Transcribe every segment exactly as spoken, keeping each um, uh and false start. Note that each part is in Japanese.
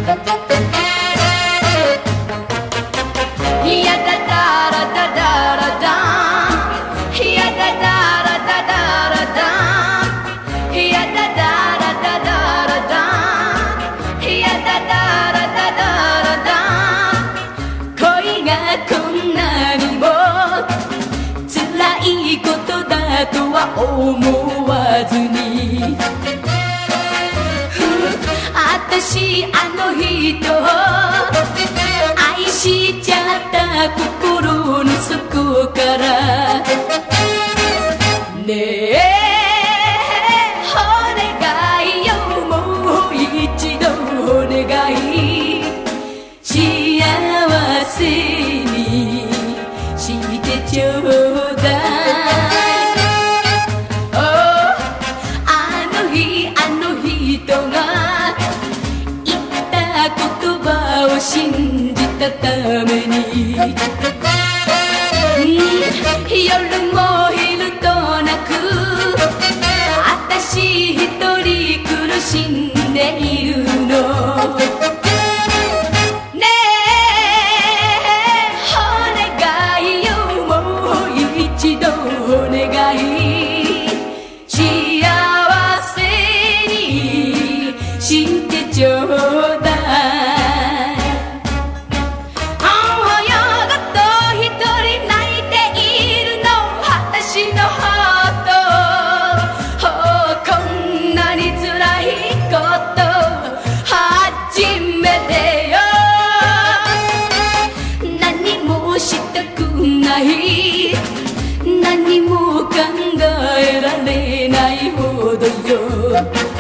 とは思わずにあたしあの人を愛しちゃった心の底からねえお願いよもう一度お願い幸せにしてちょうだい信じたために、うん、夜も昼となくあたし一人苦しんでいるのねえお願いよもう一度お願い幸せにしてちょうだい何も考えられないほどよ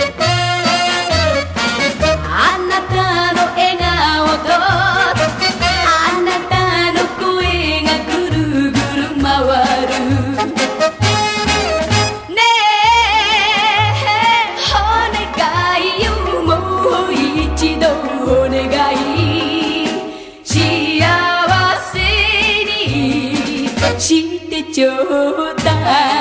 あなたの笑顔とあなたの声がぐるぐる回るねえお願いよもう一度お願い幸せにしてちょうだい